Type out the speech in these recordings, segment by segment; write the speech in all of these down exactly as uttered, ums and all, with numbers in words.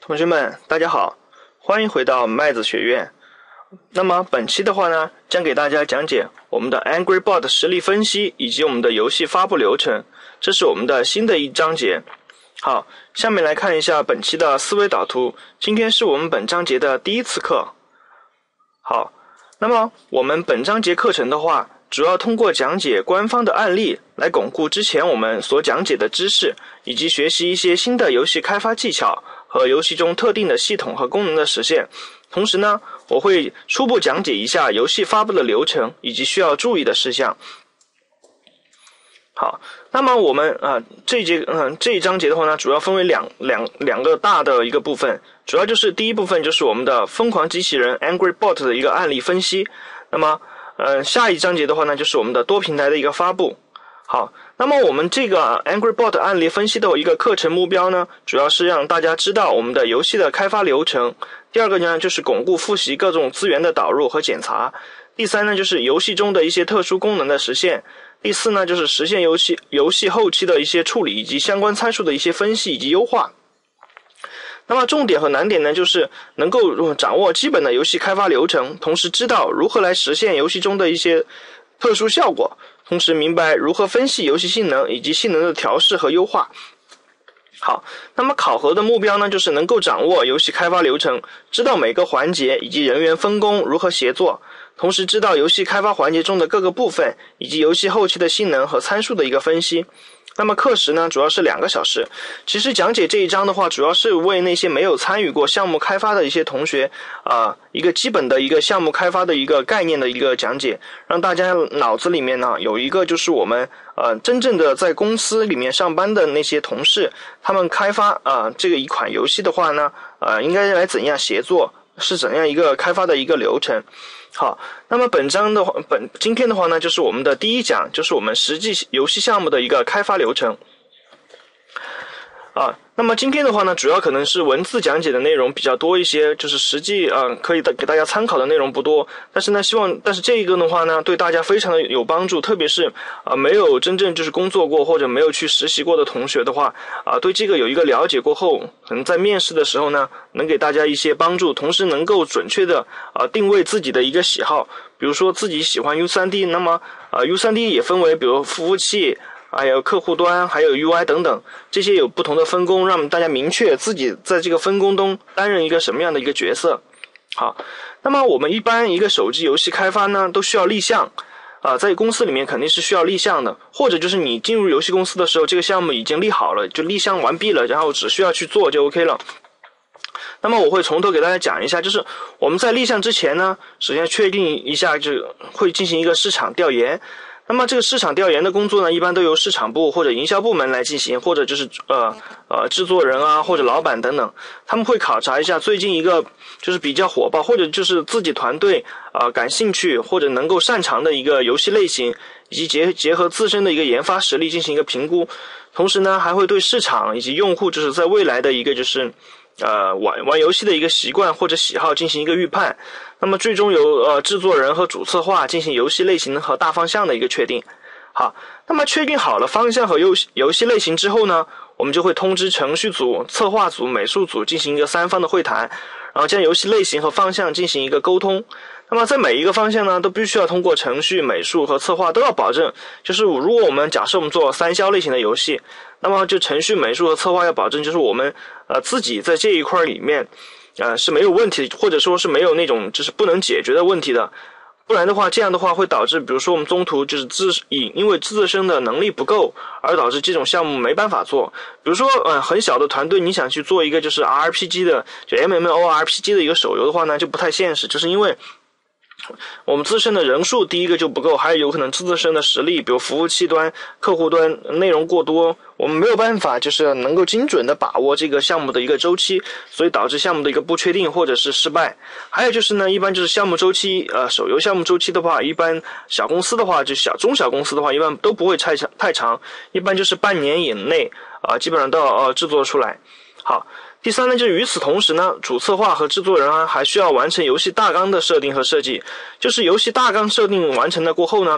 同学们，大家好，欢迎回到麦子学院。那么本期的话呢，将给大家讲解我们的 Angry Bird 实例分析以及我们的游戏发布流程，这是我们的新的一章节。好，下面来看一下本期的思维导图。今天是我们本章节的第一次课。好，那么我们本章节课程的话，主要通过讲解官方的案例来巩固之前我们所讲解的知识，以及学习一些新的游戏开发技巧和游戏中特定的系统和功能的实现。同时呢，我会初步讲解一下游戏发布的流程以及需要注意的事项。好，那么我们啊、呃、这一节嗯、呃、这一章节的话呢，主要分为两两两个大的一个部分，主要就是第一部分就是我们的疯狂机器人 Angry Bird 的一个案例分析。那么呃下一章节的话呢，就是我们的多平台的一个发布。好，那么我们这个 Angry Bird 案例分析的一个课程目标呢，主要是让大家知道我们的游戏的开发流程。第二个呢，就是巩固复习各种资源的导入和检查。第三呢，就是游戏中的一些特殊功能的实现。第四呢，就是实现游戏游戏后期的一些处理以及相关参数的一些分析以及优化。那么重点和难点呢，就是能够掌握基本的游戏开发流程，同时知道如何来实现游戏中的一些特殊效果，同时明白如何分析游戏性能以及性能的调试和优化。好，那么考核的目标呢，就是能够掌握游戏开发流程，知道每个环节以及人员分工如何协作，同时知道游戏开发环节中的各个部分以及游戏后期的性能和参数的一个分析。那么课时呢，主要是两个小时。其实讲解这一章的话，主要是为那些没有参与过项目开发的一些同学啊、呃，一个基本的一个项目开发的一个概念的一个讲解，让大家脑子里面呢有一个就是我们呃真正的在公司里面上班的那些同事，他们开发啊、呃、这个一款游戏的话呢，呃应该来怎样协作，是怎样一个开发的一个流程。好，那么本章的话，本今天的话呢，就是我们的第一讲，就是我们实际游戏项目的一个开发流程。啊，那么今天的话呢，主要可能是文字讲解的内容比较多一些，就是实际啊、呃、可以给大家参考的内容不多。但是呢，希望但是这一个的话呢，对大家非常的有帮助，特别是啊、呃、没有真正就是工作过或者没有去实习过的同学的话，啊、呃、对这个有一个了解过后，可能在面试的时候呢，能给大家一些帮助，同时能够准确的啊、呃、定位自己的一个喜好。比如说自己喜欢 U 三 D， 那么啊、呃、U 三 D 也分为比如服务器，还有客户端，还有 U I 等等，这些有不同的分工，让大家明确自己在这个分工中担任一个什么样的一个角色。好，那么我们一般一个手机游戏开发呢，都需要立项啊、呃，在公司里面肯定是需要立项的，或者就是你进入游戏公司的时候，这个项目已经立好了，就立项完毕了，然后只需要去做就 OK 了。那么我会从头给大家讲一下，就是我们在立项之前呢，首先确定一下，就会进行一个市场调研。那么这个市场调研的工作呢，一般都由市场部或者营销部门来进行，或者就是呃呃制作人啊或者老板等等，他们会考察一下最近一个就是比较火爆或者就是自己团队啊、呃、感兴趣或者能够擅长的一个游戏类型，以及结结合自身的一个研发实力进行一个评估。同时呢，还会对市场以及用户就是在未来的一个就是呃玩玩游戏的一个习惯或者喜好进行一个预判。那么最终由呃制作人和主策划进行游戏类型和大方向的一个确定。好，那么确定好了方向和游戏游戏类型之后呢，我们就会通知程序组、策划组、美术组进行一个三方的会谈，然后将游戏类型和方向进行一个沟通。那么在每一个方向呢，都必须要通过程序、美术和策划都要保证，就是如果我们假设我们做三消类型的游戏，那么就程序、美术和策划要保证，就是我们呃自己在这一块里面呃是没有问题，或者说是没有那种就是不能解决的问题的。不然的话，这样的话会导致比如说我们中途就是自因因为自身的能力不够而导致这种项目没办法做。比如说呃很小的团队，你想去做一个就是 R P G 的就 M M O R P G 的一个手游的话呢，就不太现实，就是因为我们自身的人数第一个就不够，还有有可能自身的实力，比如服务器端、客户端内容过多，我们没有办法就是能够精准的把握这个项目的一个周期，所以导致项目的一个不确定或者是失败。还有就是呢，一般就是项目周期，呃，手游项目周期的话，一般小公司的话，就小中小公司的话，一般都不会太长太长，一般就是半年以内啊、呃，基本上都要呃制作出来。好。第三呢，就是与此同时呢，主策划和制作人啊，还需要完成游戏大纲的设定和设计。就是游戏大纲设定完成了过后呢，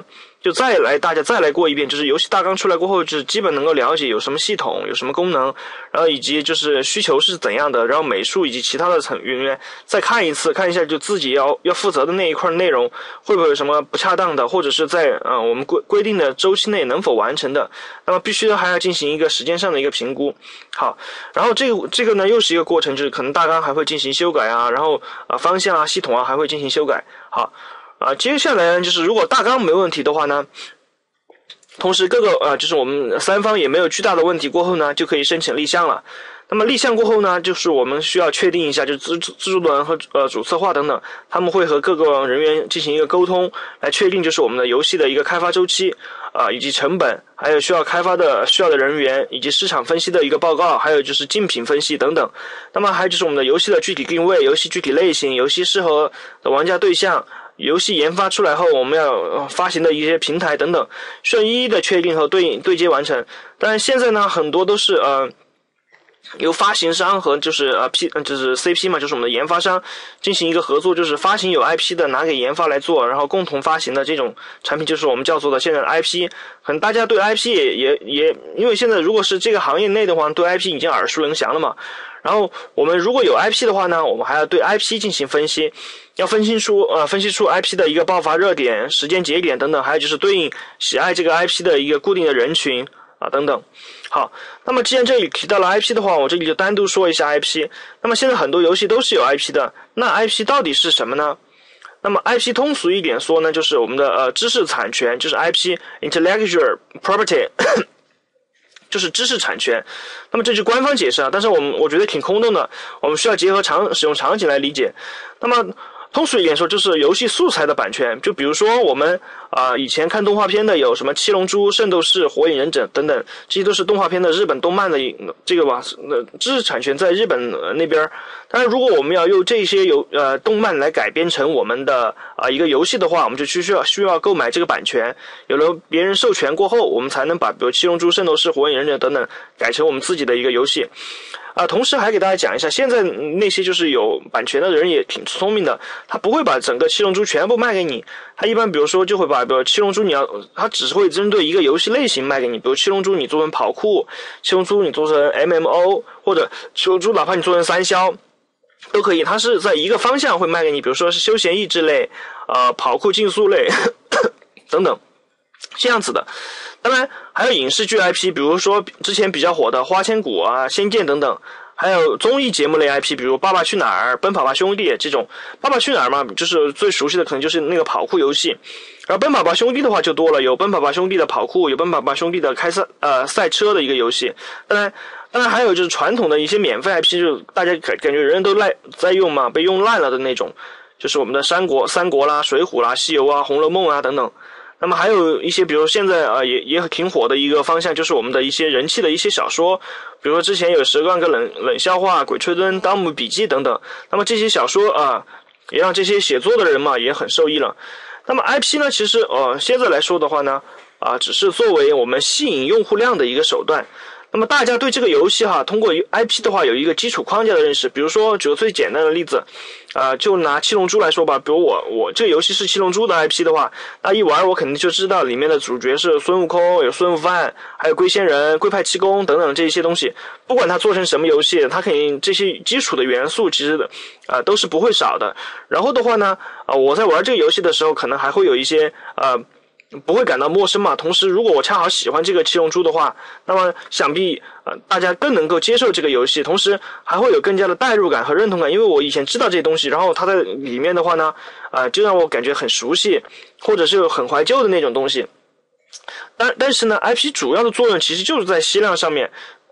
就再来大家再来过一遍，就是游戏大纲出来过后，就是基本能够了解有什么系统、有什么功能，然后以及就是需求是怎样的，然后美术以及其他的成员再看一次，看一下就自己要要负责的那一块内容会不会有什么不恰当的，或者是在呃我们规规定的周期内能否完成的，那么必须还要进行一个时间上的一个评估。好，然后这个这个呢又是一个过程，就是可能大纲还会进行修改啊，然后啊、呃、方向啊系统啊还会进行修改。好。啊，接下来呢，就是如果大纲没问题的话呢，同时各个呃，就是我们三方也没有巨大的问题过后呢，就可以申请立项了。那么立项过后呢，就是我们需要确定一下，就是制制作人和呃主策划等等，他们会和各个人员进行一个沟通，来确定就是我们的游戏的一个开发周期啊、呃，以及成本，还有需要开发的需要的人员，以及市场分析的一个报告，还有就是竞品分析等等。那么还有就是我们的游戏的具体定位、游戏具体类型、游戏适合的玩家对象。游戏研发出来后，我们要发行的一些平台等等，需要一一的确定和对对接完成。当然，现在呢，很多都是呃由发行商和就是呃 P 就是 C P 嘛，就是我们的研发商进行一个合作，就是发行有 I P 的拿给研发来做，然后共同发行的这种产品，就是我们叫做的现在的 I P。可能大家对 I P 也也也，因为现在如果是这个行业内的话，对 I P 已经耳熟能详了嘛。然后我们如果有 I P 的话呢，我们还要对 I P 进行分析，要分析出呃分析出 I P 的一个爆发热点、时间节点等等，还有就是对应喜爱这个 I P 的一个固定的人群啊等等。好，那么既然这里提到了 I P 的话，我这里就单独说一下 I P。那么现在很多游戏都是有 I P 的，那 I P 到底是什么呢？那么 I P 通俗一点说呢，就是我们的呃知识产权，就是 I P Intellectual Property。就是知识产权，那么这是官方解释啊，但是我们我觉得挺空洞的，我们需要结合场使用场景来理解。那么通俗一点说，就是游戏素材的版权，就比如说我们啊、呃、以前看动画片的有什么七龙珠、圣斗士、火影忍者等等，这些都是动画片的日本动漫的这个吧，呃知识产权在日本、呃、那边。当然，如果我们要用这些游呃动漫来改编成我们的啊、呃、一个游戏的话，我们就需要需要购买这个版权。有了别人授权过后，我们才能把比如七龙珠、圣斗士、火影忍者等等改成我们自己的一个游戏。啊，同时还给大家讲一下，现在那些就是有版权的人也挺聪明的，他不会把整个七龙珠全部卖给你，他一般比如说就会把，比如七龙珠你要，他只是会针对一个游戏类型卖给你，比如七龙珠你做成跑酷，七龙珠你做成 M M O， 或者七龙珠哪怕你做成三消都可以，它是在一个方向会卖给你，比如说是休闲益智类，呃，跑酷竞速类等等，这样子的。当然还有影视剧 I P， 比如说之前比较火的花千骨啊、仙剑等等，还有综艺节目类 I P， 比如爸爸去哪儿、奔跑吧兄弟这种。爸爸去哪儿嘛，就是最熟悉的可能就是那个跑酷游戏，然后奔跑吧兄弟的话就多了，有奔跑吧兄弟的跑酷，有奔跑吧兄弟的开赛呃赛车的一个游戏。当然当然还有就是传统的一些免费 I P， 就大家感感觉人人都赖在用嘛，被用烂了的那种，就是我们的三国三国啦、水浒啦、西游啊、红楼梦啊等等。那么还有一些，比如现在啊、呃、也也挺火的一个方向，就是我们的一些人气的一些小说，比如说之前有十万个冷冷笑话、鬼吹灯、盗墓笔记等等。那么这些小说啊、呃，也让这些写作的人嘛也很受益了。那么 I P 呢，其实呃现在来说的话呢，啊、呃、只是作为我们吸引用户量的一个手段。那么大家对这个游戏哈，通过 I P 的话有一个基础框架的认识。比如说举个最简单的例子，啊、呃，就拿七龙珠来说吧。比如我我这个游戏是七龙珠的 I P 的话，那一玩我肯定就知道里面的主角是孙悟空，有孙悟饭，还有龟仙人、龟派气功等等这些东西。不管它做成什么游戏，它肯定这些基础的元素其实的啊、呃、都是不会少的。然后的话呢，啊、呃、我在玩这个游戏的时候，可能还会有一些呃。不会感到陌生嘛？同时，如果我恰好喜欢这个七龙珠的话，那么想必呃大家更能够接受这个游戏，同时还会有更加的代入感和认同感，因为我以前知道这些东西，然后它在里面的话呢，啊、呃、就让我感觉很熟悉，或者是很怀旧的那种东西。但但是呢 ，I P 主要的作用其实就是在吸量上面。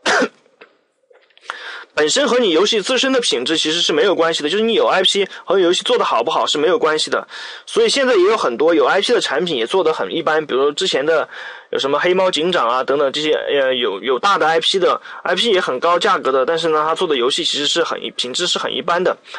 本身和你游戏自身的品质其实是没有关系的，就是你有 I P 和游戏做得好不好是没有关系的。所以现在也有很多有 I P 的产品也做得很一般，比如之前的有什么黑猫警长啊等等这些呃有有大的 I P 的 I P 也很高价格的，但是呢它做的游戏其实是很品质是很一般的。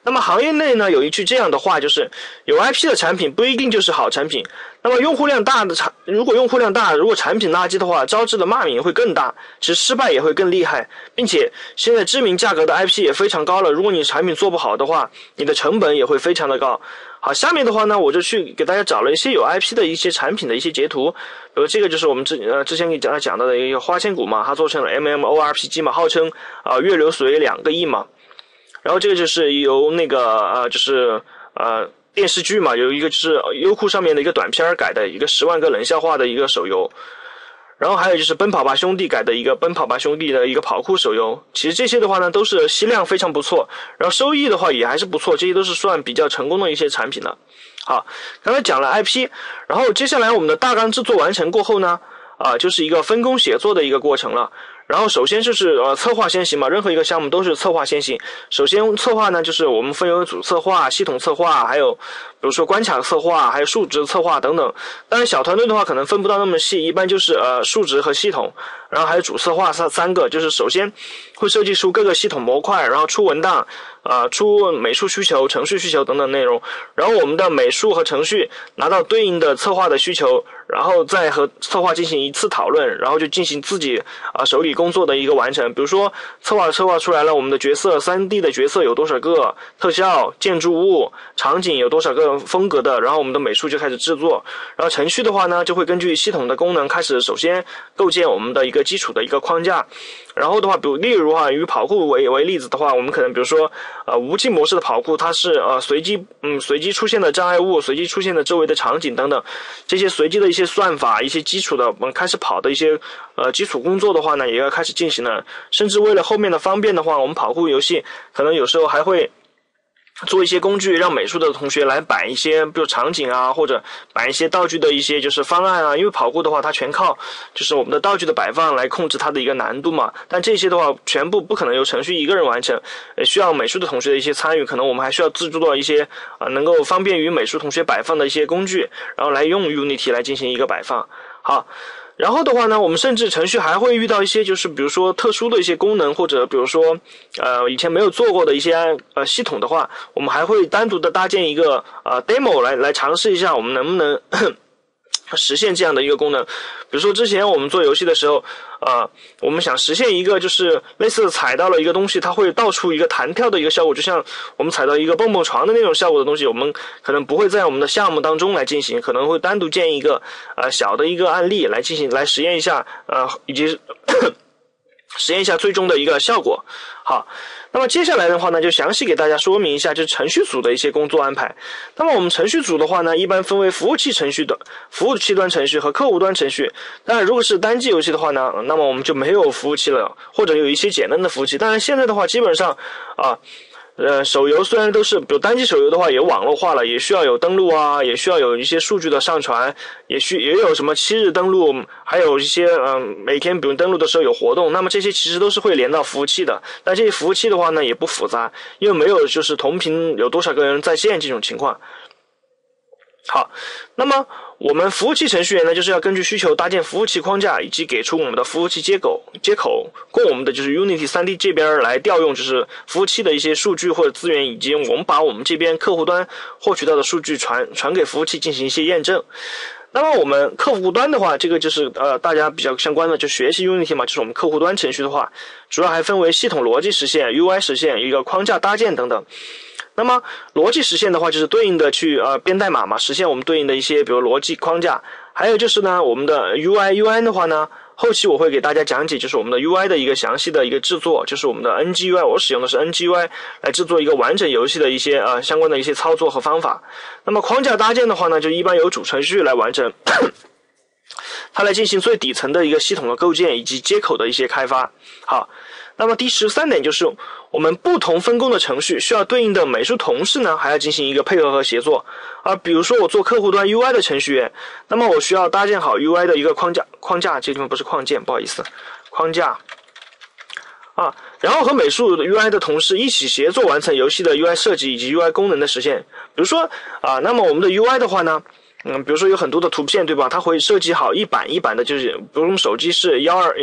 那么行业内呢有一句这样的话，就是有 I P 的产品不一定就是好产品。那么用户量大的产，如果用户量大，如果产品垃圾的话，招致的骂名会更大，其实失败也会更厉害，并且现在知名价格的 I P 也非常高了，如果你产品做不好的话，你的成本也会非常的高。好，下面的话呢，我就去给大家找了一些有 I P 的一些产品的一些截图，比如这个就是我们之呃之前给大家讲到的一个花千骨嘛，它做成了 M M O R P G 嘛，号称啊、呃、月流水两个亿嘛。然后这个就是由那个呃就是呃电视剧嘛，有一个就是优酷上面的一个短片改的一个十万个冷笑话的一个手游。然后还有就是奔跑吧兄弟改的一个奔跑吧兄弟的一个跑酷手游，其实这些的话呢都是吸量非常不错，然后收益的话也还是不错，这些都是算比较成功的一些产品了。好，刚才讲了 I P， 然后接下来我们的大纲制作完成过后呢，啊，就是一个分工协作的一个过程了。然后首先就是呃策划先行嘛，任何一个项目都是策划先行。首先策划呢，就是我们分为主策划、系统策划，还有比如说关卡策划，还有数值策划等等。当然小团队的话可能分不到那么细，一般就是呃数值和系统，然后还有主策划三三个，就是首先会设计出各个系统模块，然后出文档，呃出美术需求、程序需求等等内容，然后我们的美术和程序拿到对应的策划的需求，然后再和策划进行一次讨论，然后就进行自己啊、呃、手里工作的一个完成。比如说策划策划出来了我们的角色 三 D 的角色有多少个，特效、建筑物、场景有多少个风格的，然后我们的美术就开始制作。然后程序的话呢，就会根据系统的功能开始首先构建我们的一个基础的一个框架。然后的话，比如例如的话，以跑酷为为例子的话，我们可能比如说，呃，无尽模式的跑酷，它是呃随机嗯随机出现的障碍物，随机出现的周围的场景等等，这些随机的一些算法，一些基础的我们开始跑的一些呃基础工作的话呢，也要开始进行了。甚至为了后面的方便的话，我们跑酷游戏可能有时候还会做一些工具，让美术的同学来摆一些比如场景啊，或者摆一些道具的一些就是方案啊。因为跑酷的话它全靠就是我们的道具的摆放来控制它的一个难度嘛，但这些的话全部不可能由程序一个人完成，也需要美术的同学的一些参与，可能我们还需要制作一些啊、呃、能够方便于美术同学摆放的一些工具，然后来用 Unity 来进行一个摆放。好，然后的话呢，我们甚至程序还会遇到一些就是比如说特殊的一些功能，或者比如说呃以前没有做过的一些呃系统的话，我们还会单独的搭建一个呃 demo 来来尝试一下我们能不能实现这样的一个功能。比如说之前我们做游戏的时候，呃，我们想实现一个就是类似踩到了一个东西，它会倒出一个弹跳的一个效果，就像我们踩到一个蹦蹦床的那种效果的东西，我们可能不会在我们的项目当中来进行，可能会单独建一个呃小的一个案例来进行来实验一下，呃，以及实验一下最终的一个效果。好，那么接下来的话呢，就详细给大家说明一下就是程序组的一些工作安排。那么我们程序组的话呢，一般分为服务器程序的服务器端程序和客户端程序。当然如果是单机游戏的话呢，那么我们就没有服务器了，或者有一些简单的服务器。当然现在的话基本上啊呃，手游虽然都是，比如单机手游的话也网络化了，也需要有登录啊，也需要有一些数据的上传，也需也有什么七日登录，还有一些嗯、呃、每天比如登录的时候有活动，那么这些其实都是会连到服务器的。但这些服务器的话呢也不复杂，因为没有就是同屏有多少个人在线这种情况。好，那么我们服务器程序员呢，就是要根据需求搭建服务器框架，以及给出我们的服务器接口接口，供我们的就是 Unity 三 D 这边来调用，就是服务器的一些数据或者资源，以及我们把我们这边客户端获取到的数据传传给服务器进行一些验证。那么我们客户端的话，这个就是呃大家比较相关的，就学习 Unity 嘛，就是我们客户端程序的话，主要还分为系统逻辑实现、U I 实现、一个框架搭建等等。那么逻辑实现的话，就是对应的去呃编代码嘛，实现我们对应的一些比如逻辑框架。还有就是呢，我们的 U I U I 的话呢，后期我会给大家讲解，就是我们的 U I 的一个详细的一个制作，就是我们的 N G U I， 我使用的是 N G U I 来制作一个完整游戏的一些呃相关的一些操作和方法。那么框架搭建的话呢，就一般由主程序来完成，它来进行最底层的一个系统的构建以及接口的一些开发。好。那么第十三点就是我们不同分工的程序需要对应的美术同事呢，还要进行一个配合和协作。而比如说我做客户端 U I 的程序员，那么我需要搭建好 U I 的一个框架，框架这个地方不是框件，不好意思，框架啊，然后和美术 U I 的同事一起协作完成游戏的 U I 设计以及 U I 功能的实现。比如说啊，那么我们的 U I 的话呢，嗯，比如说有很多的图片对吧，它会设计好一版一版的，就是比如我们手机是一二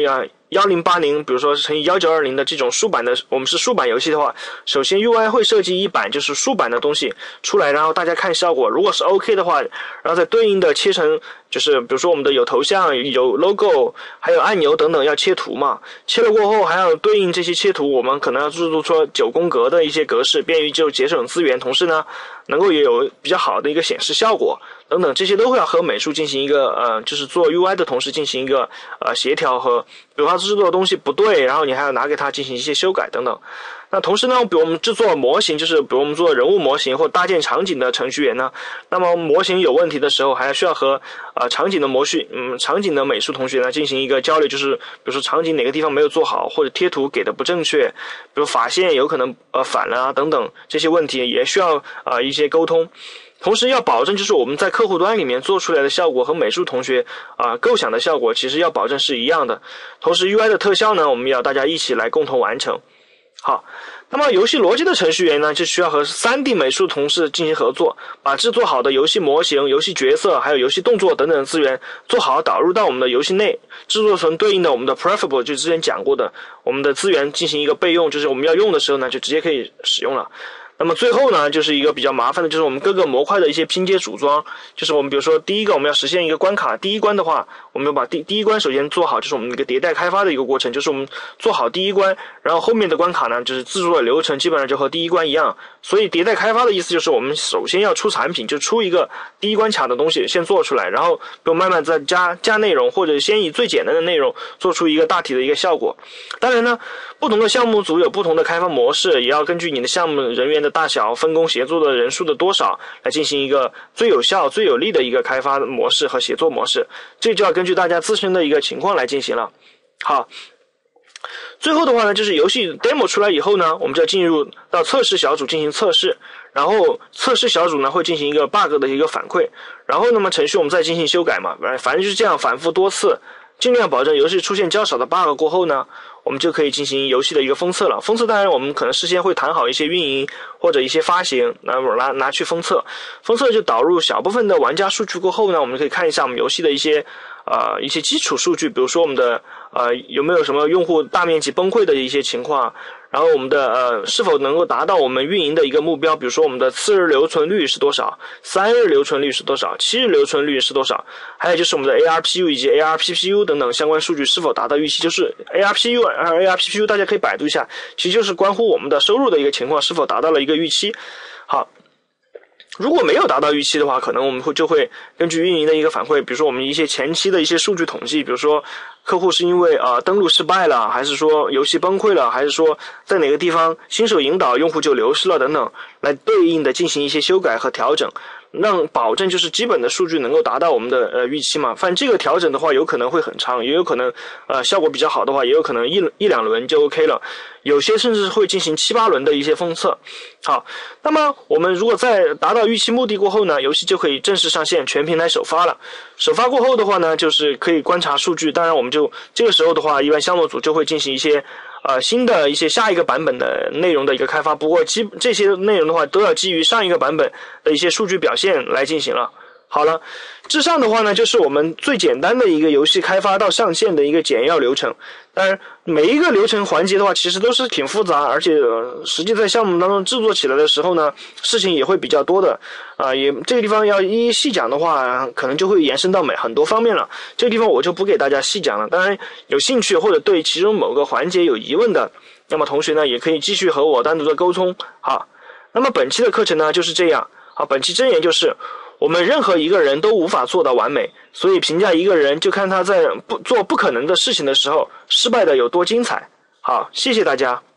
一零八零，比如说乘以一九二零的这种竖版的，我们是竖版游戏的话，首先 U I 会设计一版就是竖版的东西出来，然后大家看效果，如果是 OK 的话，然后再对应的切成，就是比如说我们的有头像、有 logo， 还有按钮等等要切图嘛，切了过后还要对应这些切图，我们可能要制作出九宫格的一些格式，便于就节省资源，同时呢能够也有比较好的一个显示效果等等，这些都会要和美术进行一个呃，就是做 U I 的同时进行一个呃协调和，比如他制作的东西不对，然后你还要拿给他进行一些修改等等。那同时呢，比如我们制作模型，就是比如我们做人物模型或搭建场景的程序员呢，那么模型有问题的时候，还要需要和呃场景的模序，嗯，场景的美术同学呢进行一个交流，就是比如说场景哪个地方没有做好，或者贴图给的不正确，比如法线有可能呃反了啊等等这些问题，也需要呃一些沟通。同时要保证就是我们在客户端里面做出来的效果和美术同学啊、呃、构想的效果其实要保证是一样的。同时 U I 的特效呢，我们要大家一起来共同完成。好，那么游戏逻辑的程序员呢，就需要和 三 D 美术同事进行合作，把制作好的游戏模型、游戏角色还有游戏动作等等资源做好，导入到我们的游戏内，制作成对应的我们的 preferable， 就之前讲过的我们的资源进行一个备用，就是我们要用的时候呢就直接可以使用了。那么最后呢，就是一个比较麻烦的，就是我们各个模块的一些拼接组装，就是我们比如说第一个我们要实现一个关卡，第一关的话，我们要把第第一关首先做好，就是我们一个迭代开发的一个过程，就是我们做好第一关，然后后面的关卡呢，就是制作的流程基本上就和第一关一样。所以迭代开发的意思就是我们首先要出产品，就出一个第一关卡的东西先做出来，然后就慢慢再加加内容，或者先以最简单的内容做出一个大体的一个效果。当然呢，不同的项目组有不同的开发模式，也要根据你的项目人员的大小、分工协作的人数的多少来进行一个最有效、最有利的一个开发模式和协作模式，这就要根据大家自身的一个情况来进行了。好，最后的话呢，就是游戏 demo 出来以后呢，我们就要进入到测试小组进行测试，然后测试小组呢会进行一个 bug 的一个反馈，然后那么程序我们再进行修改嘛，反正就是这样反复多次，尽量保证游戏出现较少的 bug 过后呢，我们就可以进行游戏的一个封测了。封测当然我们可能事先会谈好一些运营或者一些发行，拿拿拿去封测。封测就导入小部分的玩家数据过后呢，我们可以看一下我们游戏的一些呃一些基础数据，比如说我们的呃有没有什么用户大面积崩溃的一些情况，然后我们的呃是否能够达到我们运营的一个目标，比如说我们的次日留存率是多少，三日留存率是多少，七日留存率是多少，还有就是我们的 A R P U 以及 A R P P U 等等相关数据是否达到预期，就是 A R P U 和 A R P P U 大家可以百度一下，其实就是关乎我们的收入的一个情况是否达到了一个预期。好，如果没有达到预期的话，可能我们会就会根据运营的一个反馈，比如说我们一些前期的一些数据统计，比如说客户是因为啊、呃、登录失败了，还是说游戏崩溃了，还是说在哪个地方新手引导用户就流失了等等，来对应的进行一些修改和调整，让保证就是基本的数据能够达到我们的呃预期嘛。反正这个调整的话有可能会很长，也有可能呃效果比较好的话也有可能一一两轮就 OK 了，有些甚至会进行七八轮的一些封测。好，那么我们如果在达到预期目的过后呢，游戏就可以正式上线全平台首发了。首发过后的话呢，就是可以观察数据，当然我们就这个时候的话，一般项目组就会进行一些呃新的一些下一个版本的内容的一个开发，不过基这些内容的话都要基于上一个版本的一些数据表现来进行了。好了，之上的话呢，就是我们最简单的一个游戏开发到上线的一个简要流程。当然，每一个流程环节的话，其实都是挺复杂，而且、呃、实际在项目当中制作起来的时候呢，事情也会比较多的。啊、呃，也这个地方要一一细讲的话，可能就会延伸到每很多方面了。这个地方我就不给大家细讲了。当然，有兴趣或者对其中某个环节有疑问的，那么同学呢，也可以继续和我单独的沟通。好，那么本期的课程呢就是这样。好，本期真言就是。我们任何一个人都无法做到完美，所以评价一个人就看他在不做不可能的事情的时候失败的有多精彩。好，谢谢大家。